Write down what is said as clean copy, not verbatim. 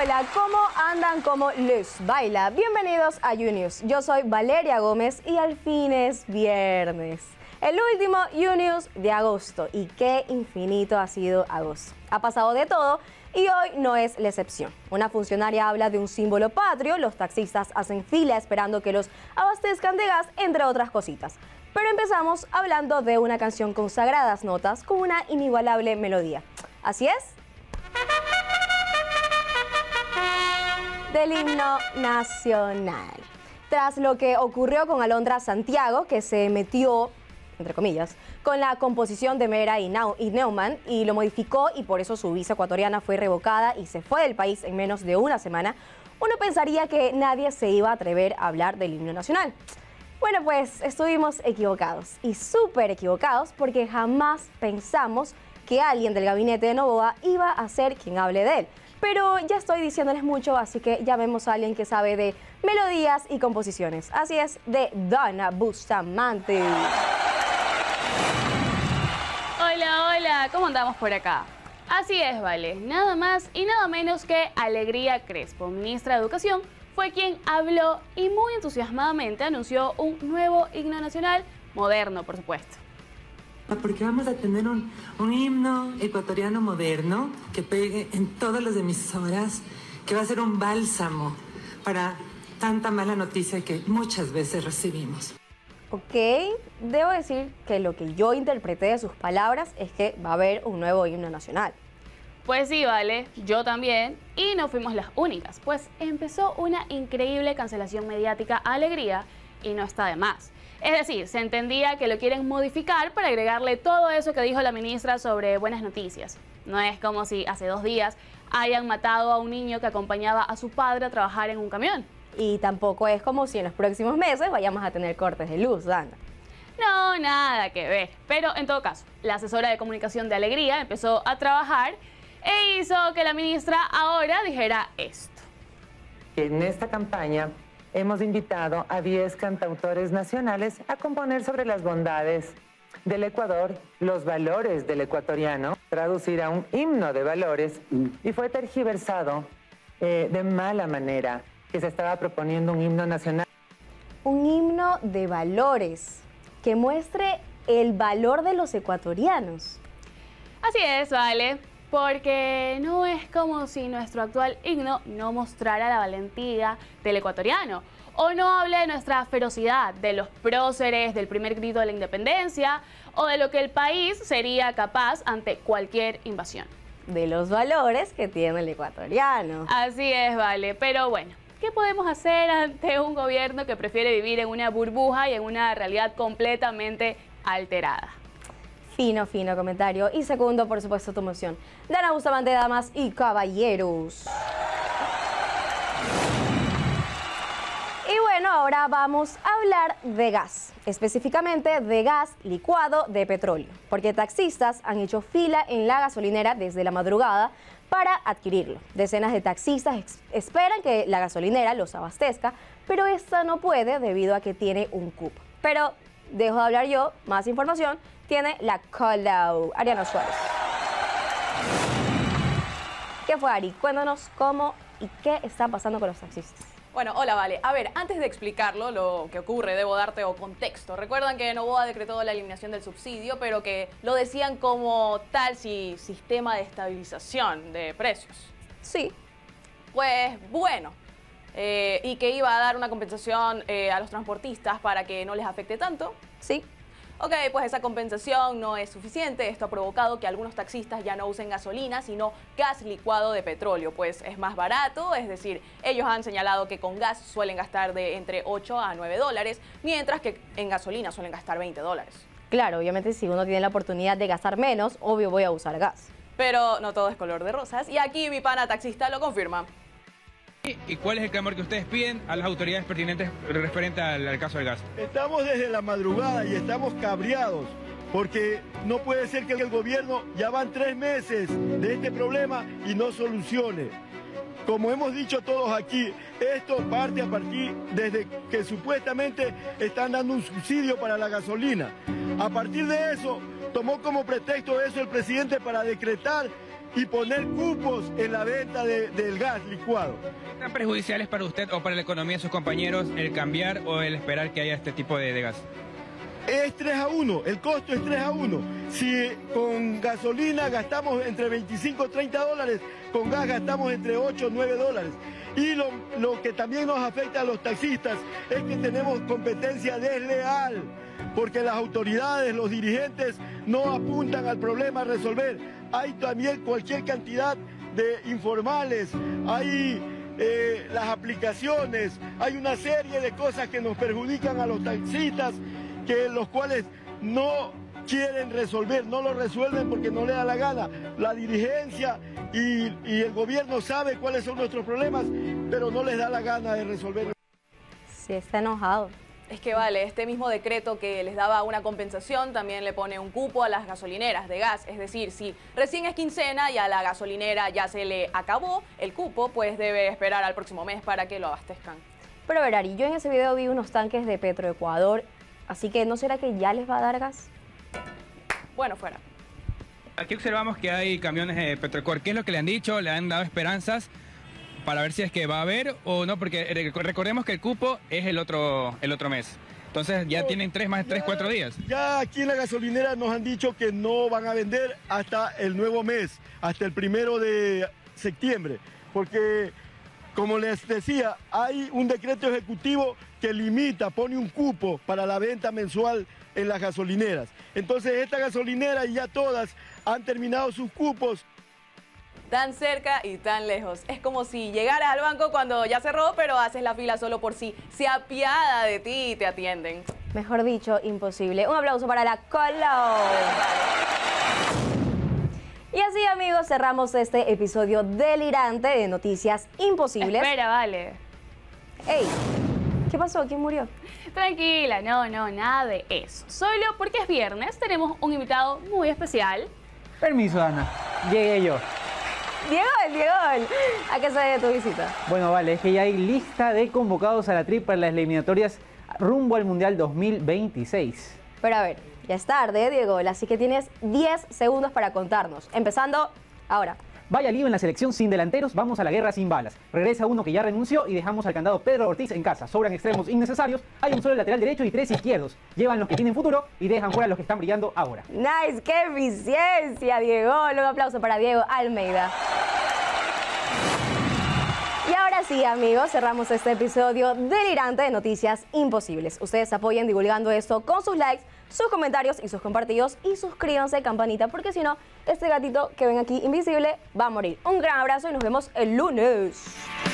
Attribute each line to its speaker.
Speaker 1: Hola, ¿cómo andan? ¿Cómo les baila? Bienvenidos a YouNews. Yo soy Valeria Gómez y al fin es viernes. El último YouNews de agosto. Y qué infinito ha sido agosto. Ha pasado de todo y hoy no es la excepción. Una funcionaria habla de un símbolo patrio, los taxistas hacen fila esperando que los abastezcan de gas, entre otras cositas. Pero empezamos hablando de una canción con sagradas notas, con una inigualable melodía. Así es, del himno nacional. Tras lo que ocurrió con Alondra Santiago, que se metió, entre comillas, con la composición de Mera y Neumann y lo modificó y por eso su visa ecuatoriana fue revocada y se fue del país en menos de una semana, uno pensaría que nadie se iba a atrever a hablar del himno nacional. Bueno, pues estuvimos equivocados y súper equivocados porque jamás pensamos que alguien del gabinete de Noboa iba a ser quien hable de él. Pero ya estoy diciéndoles mucho, así que llamemos a alguien que sabe de melodías y composiciones. Así es, de Donna Bustamante.
Speaker 2: Hola, hola, ¿cómo andamos por acá? Así es, vale, nada más y nada menos que Alegría Crespo, ministra de Educación, fue quien habló y muy entusiasmadamente anunció un nuevo himno nacional, moderno, por supuesto.
Speaker 3: Porque vamos a tener un himno ecuatoriano moderno que pegue en todas las emisoras, que va a ser un bálsamo para tanta mala noticia que muchas veces recibimos.
Speaker 1: Ok, debo decir que lo que yo interpreté de sus palabras es que va a haber un nuevo himno nacional.
Speaker 2: Pues sí, vale, yo también, y no fuimos las únicas, pues empezó una increíble cancelación mediática a Alegría y no está de más. Es decir, se entendía que lo quieren modificar para agregarle todo eso que dijo la ministra sobre buenas noticias. No es como si hace 2 días hayan matado a un niño que acompañaba a su padre a trabajar en un camión.
Speaker 1: Y tampoco es como si en los próximos meses vayamos a tener cortes de luz, Dana.
Speaker 2: No, nada que ver. Pero en todo caso, la asesora de comunicación de Alegría empezó a trabajar e hizo que la ministra ahora dijera esto.
Speaker 3: En esta campaña hemos invitado a 10 cantautores nacionales a componer sobre las bondades del Ecuador, los valores del ecuatoriano, traducir a un himno de valores, y fue tergiversado de mala manera que se estaba proponiendo un himno nacional.
Speaker 1: Un himno de valores que muestre el valor de los ecuatorianos.
Speaker 2: Así es, vale. Porque no es como si nuestro actual himno no mostrara la valentía del ecuatoriano o no hable de nuestra ferocidad, de los próceres, del primer grito de la independencia o de lo que el país sería capaz ante cualquier invasión.
Speaker 1: De los valores que tiene el ecuatoriano.
Speaker 2: Así es, vale. Pero bueno, ¿qué podemos hacer ante un gobierno que prefiere vivir en una burbuja y en una realidad completamente alterada?
Speaker 1: Fino comentario. Y segundo, por supuesto, tu moción. Dana Bustamante, damas y caballeros. Y bueno, ahora vamos a hablar de gas, específicamente de gas licuado de petróleo, porque taxistas han hecho fila en la gasolinera desde la madrugada para adquirirlo. Decenas de taxistas esperan que la gasolinera los abastezca, pero esta no puede debido a que tiene un cupo. Pero dejo de hablar yo, más información tiene la Colau, Ariana Suárez. ¿Qué fue, Ari? Cuéntanos cómo y qué está pasando con los taxistas.
Speaker 4: Bueno, hola, Vale. A ver, antes de explicarlo, lo que ocurre, debo darte contexto. Recuerdan que Noboa decretó la eliminación del subsidio, pero que lo decían como tal sistema de estabilización de precios.
Speaker 1: Sí.
Speaker 4: Pues bueno, y que iba a dar una compensación a los transportistas para que no les afecte tanto.
Speaker 1: Sí.
Speaker 4: Ok, pues esa compensación no es suficiente. Esto ha provocado que algunos taxistas ya no usen gasolina, sino gas licuado de petróleo, pues es más barato. Es decir, ellos han señalado que con gas suelen gastar de entre 8 a 9 dólares, mientras que en gasolina suelen gastar 20 dólares.
Speaker 1: Claro, obviamente si uno tiene la oportunidad de gastar menos, obvio voy a usar gas.
Speaker 4: Pero no todo es color de rosas, y aquí mi pana taxista lo confirma.
Speaker 5: ¿Y cuál es el clamor que ustedes piden a las autoridades pertinentes referente al caso del gas?
Speaker 6: Estamos desde la madrugada y estamos cabreados porque no puede ser que el gobierno ya van 3 meses de este problema y no solucione. Como hemos dicho todos aquí, esto parte a partir desde que supuestamente están dando un subsidio para la gasolina. A partir de eso, tomó como pretexto eso el presidente para decretar y poner cupos en la venta del gas licuado.
Speaker 5: ¿Tan perjudiciales para usted o para la economía de sus compañeros el cambiar o el esperar que haya este tipo de gas?
Speaker 6: Es 3-1, el costo es 3-1. Si con gasolina gastamos entre 25 y 30 dólares, con gas gastamos entre 8 y 9 dólares. Y lo que también nos afecta a los taxistas es que tenemos competencia desleal, porque las autoridades, los dirigentes no apuntan al problema a resolver. Hay también cualquier cantidad de informales, hay las aplicaciones, hay una serie de cosas que nos perjudican a los taxistas, que los cuales no quieren resolver, no lo resuelven porque no le da la gana. La dirigencia y el gobierno sabe cuáles son nuestros problemas, pero no les da la gana de resolver.
Speaker 1: Sí, está enojado.
Speaker 4: Es que vale, este mismo decreto que les daba una compensación también le pone un cupo a las gasolineras de gas. Es decir, si recién es quincena y a la gasolinera ya se le acabó el cupo, pues debe esperar al próximo mes para que lo abastezcan.
Speaker 1: Pero a ver, Ari, yo en ese video vi unos tanques de Petroecuador, así que ¿no será que ya les va a dar gas?
Speaker 4: Bueno, fuera.
Speaker 5: Aquí observamos que hay camiones de Petroecuador. ¿Qué es lo que le han dicho? ¿Le han dado esperanzas para ver si es que va a haber o no? Porque recordemos que el cupo es el otro mes. Entonces ya tienen 4 días.
Speaker 6: Ya aquí en la gasolinera nos han dicho que no van a vender hasta el nuevo mes, hasta el 1 de septiembre. Porque, como les decía, hay un decreto ejecutivo que limita, pone un cupo para la venta mensual en las gasolineras. Entonces esta gasolinera y ya todas han terminado sus cupos.
Speaker 4: Tan cerca y tan lejos. Es como si llegaras al banco cuando ya cerró, pero haces la fila solo por si se apiada de ti y te atienden.
Speaker 1: Mejor dicho, imposible. Un aplauso para la Colo. Y así, amigos, cerramos este episodio delirante de Noticias Imposibles.
Speaker 2: Espera, vale.
Speaker 1: ¡Ey! ¿Qué pasó? ¿Quién murió?
Speaker 2: Tranquila, no, nada de eso. Solo porque es viernes tenemos un invitado muy especial.
Speaker 7: Permiso, Ana. Llegué yo.
Speaker 1: Diego, ¿a qué se debe tu visita?
Speaker 7: Bueno, vale, es que ya hay lista de convocados a la TRI para las eliminatorias rumbo al Mundial 2026.
Speaker 1: Pero a ver, ya es tarde, Diego, así que tienes 10 segundos para contarnos. Empezando ahora.
Speaker 7: Vaya lío en la selección sin delanteros, vamos a la guerra sin balas. Regresa uno que ya renunció y dejamos al candado Pedro Ortiz en casa. Sobran extremos innecesarios, hay un solo lateral derecho y 3 izquierdos. Llevan los que tienen futuro y dejan fuera los que están brillando ahora.
Speaker 1: ¡Nice! ¡Qué eficiencia, Diego! Un aplauso para Diego Almeida. Y ahora sí, amigos, cerramos este episodio delirante de Noticias Imposibles. Ustedes apoyen divulgando esto con sus likes, sus comentarios y sus compartidos y suscríbanse, campanita, porque si no, este gatito que ven aquí invisible va a morir. Un gran abrazo y nos vemos el lunes.